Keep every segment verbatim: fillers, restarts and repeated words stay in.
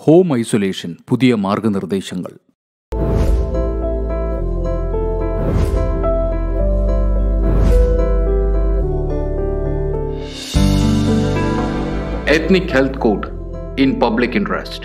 Home isolation പുതിയ മാർഗനിർദ്ദേശങ്ങൾ. Ethnic Health Code in Public Interest.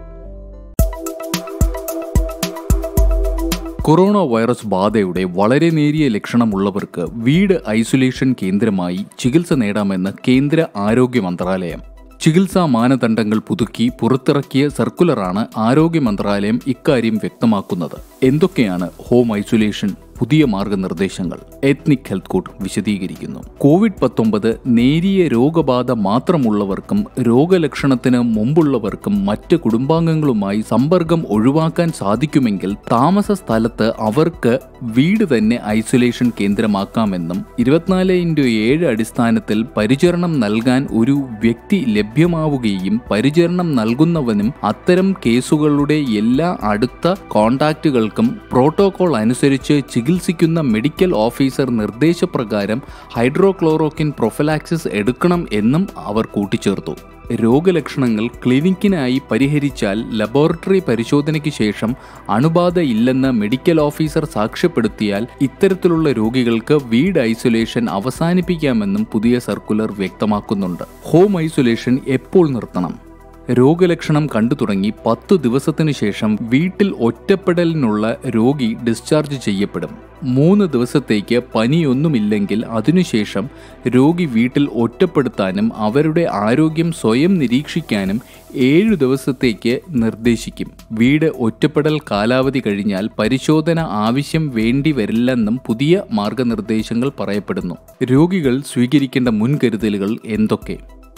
Corona virus ബാധയുടെ വളരെ നേരിയ ലക്ഷണമുള്ളവർക്ക് വീട് ഐസൊലേഷൻ കേന്ദ്രമായി ചികിത്സ നേടാമെന്ന് കേന്ദ്ര ആരോഗ്യ മന്ത്രാലയം. ചികിത്സാ മാനദണ്ഡങ്ങൾ പുതുക്കി പുറത്തിറക്കിയ സർക്കുലറാണ് ആരോഗ്യ മന്ത്രാലയം ഇക്കാര്യം വ്യക്തമാക്കുന്നത്. എന്തൊക്കെയാണ് ഹോം ഐസൊലേഷൻ പുതിയ മാർഗനിർദ്ദേശങ്ങൾ? എത്നിക് ഹെൽത്ത് കോഡ് വിശദീകരിക്കുന്നു. കോവിഡ് പത്തൊമ്പത് നേരിയ രോഗബാധ മാത്രമുള്ളവർക്കും രോഗലക്ഷണത്തിന് മുമ്പുള്ളവർക്കും മറ്റ് കുടുംബാംഗങ്ങളുമായി സമ്പർക്കം ഒഴിവാക്കാൻ സാധിക്കുമെങ്കിൽ താമസ സ്ഥലത്ത് അവർക്ക് വീട് തന്നെ ഐസൊലേഷൻ കേന്ദ്രമാക്കാമെന്നും ഇരുപത്തിനാല് ഇൻറ്റു ഏഴ് അടിസ്ഥാനത്തിൽ പരിചരണം നൽകാൻ ഒരു വ്യക്തി ലഭ്യമാവുകയും പരിചരണം നൽകുന്നവനും അത്തരം കേസുകളുടെ എല്ലാ അടുത്ത കോണ്ടാക്റ്റുകൾക്കും പ്രോട്ടോകോൾ അനുസരിച്ച് ചികിത്സിക്കുന്ന മെഡിക്കൽ ഓഫീസർ നിർദ്ദേശപ്രകാരം ഹൈഡ്രോക്ലോറോക്വിൻ പ്രൊഫലാക്സിസ് എടുക്കണം എന്നും അവർ കൂട്ടിച്ചേർത്തു. രോഗലക്ഷണങ്ങൾ ക്ലിനിക്കിനായി പരിഹരിച്ചാൽ ലബോറട്ടറി പരിശോധനയ്ക്ക് ശേഷം അണുബാധ ഇല്ലെന്ന് മെഡിക്കൽ ഓഫീസർ സാക്ഷ്യപ്പെടുത്തിയാൽ ഇത്തരത്തിലുള്ള രോഗികൾക്ക് വീട് ഐസൊലേഷൻ അവസാനിപ്പിക്കാമെന്നും പുതിയ സർക്കുലർ വ്യക്തമാക്കുന്നുണ്ട്. ഹോം ഐസൊലേഷൻ എപ്പോൾ നിർത്തണം? രോഗലക്ഷണം കണ്ടു തുടങ്ങി പത്തു ദിവസത്തിനു ശേഷം വീട്ടിൽ ഒറ്റപ്പെടലിനുള്ള രോഗി ഡിസ്ചാർജ് ചെയ്യപ്പെടും. മൂന്ന് ദിവസത്തേക്ക് പനിയൊന്നുമില്ലെങ്കിൽ അതിനുശേഷം രോഗി വീട്ടിൽ ഒറ്റപ്പെടുത്താനും അവരുടെ ആരോഗ്യം സ്വയം നിരീക്ഷിക്കാനും ഏഴു ദിവസത്തേക്ക് നിർദ്ദേശിക്കും. വീട് ഒറ്റപ്പെടൽ കാലാവധി കഴിഞ്ഞാൽ പരിശോധന ആവശ്യം വേണ്ടി വരില്ലെന്നും പുതിയ മാർഗനിർദ്ദേശങ്ങൾ പറയപ്പെടുന്നു. രോഗികൾ സ്വീകരിക്കേണ്ട മുൻകരുതലുകൾ എന്തൊക്കെ?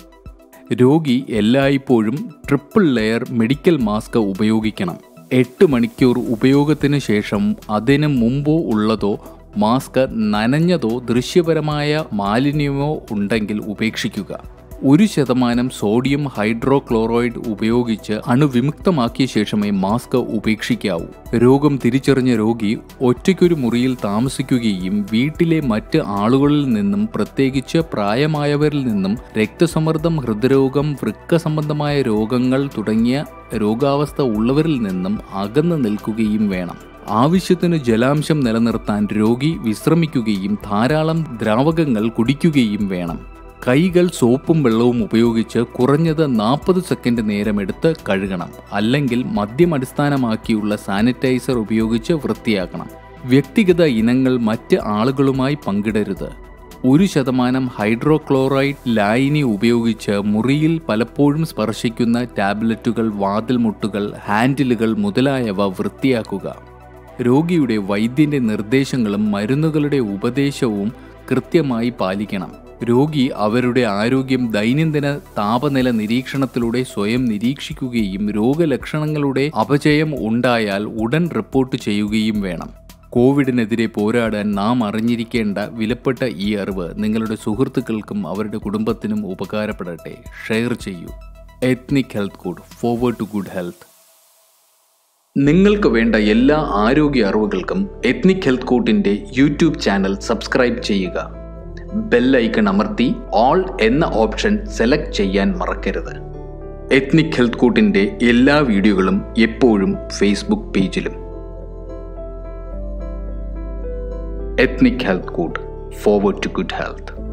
രോഗി എല്ലായ്പ്പോഴും ട്രിപ്പിൾ ലെയർ മെഡിക്കൽ മാസ്ക് ഉപയോഗിക്കണം. എട്ട് മണിക്കൂർ ഉപയോഗത്തിന് ശേഷം അതിന് മുമ്പോ ഉള്ളതോ മാസ്ക് നനഞ്ഞതോ ദൃശ്യപരമായ മാലിന്യമോ ഉണ്ടെങ്കിൽ ഉപേക്ഷിക്കുക. ഒരു ശതമാനം സോഡിയം ഹൈഡ്രോക്ലോറൈഡ് ഉപയോഗിച്ച് അണുവിമുക്തമാക്കിയ ശേഷമേ മാസ്ക് ഉപേക്ഷിക്കാവൂ. രോഗം തിരിച്ചറിഞ്ഞ രോഗി ഒറ്റയ്ക്കൊരു മുറിയിൽ താമസിക്കുകയും വീട്ടിലെ മറ്റ് ആളുകളിൽ നിന്നും, പ്രത്യേകിച്ച് പ്രായമായവരിൽ നിന്നും രക്തസമ്മർദ്ദം, ഹൃദ്രോഗം, വൃക്ക സംബന്ധമായ രോഗങ്ങൾ തുടങ്ങിയ രോഗാവസ്ഥ ഉള്ളവരിൽ നിന്നും അകന്നു നിൽക്കുകയും വേണം. ആവശ്യത്തിന് ജലാംശം നിലനിർത്താൻ രോഗി വിശ്രമിക്കുകയും ധാരാളം ദ്രാവകങ്ങൾ കുടിക്കുകയും വേണം. കൈകൾ സോപ്പും വെള്ളവും ഉപയോഗിച്ച് കുറഞ്ഞത് നാൽപ്പത് സെക്കൻഡ് നേരമെടുത്ത് കഴുകണം. അല്ലെങ്കിൽ മദ്യം അടിസ്ഥാനമാക്കിയുള്ള സാനിറ്റൈസർ ഉപയോഗിച്ച് വൃത്തിയാക്കണം. വ്യക്തിഗത ഇനങ്ങൾ മറ്റ് ആളുകളുമായി പങ്കിടരുത്. ഒരു ശതമാനം ഹൈഡ്രോക്ലോറൈഡ് ലായനി ഉപയോഗിച്ച് മുറിയിൽ പലപ്പോഴും സ്പർശിക്കുന്ന ടാബ്ലറ്റുകൾ, വാതിൽമുട്ടുകൾ, ഹാൻഡിലുകൾ മുതലായവ വൃത്തിയാക്കുക. രോഗിയുടെ വൈദ്യന്റെ നിർദ്ദേശങ്ങളും മരുന്നുകളുടെ ഉപദേശവും കൃത്യമായി പാലിക്കണം. രോഗി അവരുടെ ആരോഗ്യം ദൈനംദിന താപനില നിരീക്ഷണത്തിലൂടെ സ്വയം നിരീക്ഷിക്കുകയും രോഗലക്ഷണങ്ങളുടെ അപചയം ഉണ്ടായാൽ ഉടൻ റിപ്പോർട്ട് ചെയ്യുകയും വേണം. കോവിഡിനെതിരെ പോരാടാൻ നാം അറിഞ്ഞിരിക്കേണ്ട വിലപ്പെട്ട ഈ അറിവ് നിങ്ങളുടെ സുഹൃത്തുക്കൾക്കും അവരുടെ കുടുംബത്തിനും ഉപകാരപ്പെടട്ടെ. ഷെയർ ചെയ്യൂ. Ethnic health code, forward to good health. നിങ്ങൾക്ക് വേണ്ട എല്ലാ ആരോഗ്യ അറിവുകൾക്കും എത്നിക് ഹെൽത്ത് കോഡിന്റെ യൂട്യൂബ് ചാനൽ സബ്സ്ക്രൈബ് ചെയ്യുക. ബെൽ ഐക്കൺ അമർത്തി ഓൾ എന്ന ഓപ്ഷൻ സെലക്ട് ചെയ്യാൻ മറക്കരുത്. എത്നിക് ഹെൽത്ത് കോഡിന്റെ എല്ലാ വീഡിയോകളും എപ്പോഴും ഫേസ്ബുക്ക് പേജിലും. Ethnic health code, forward to good health.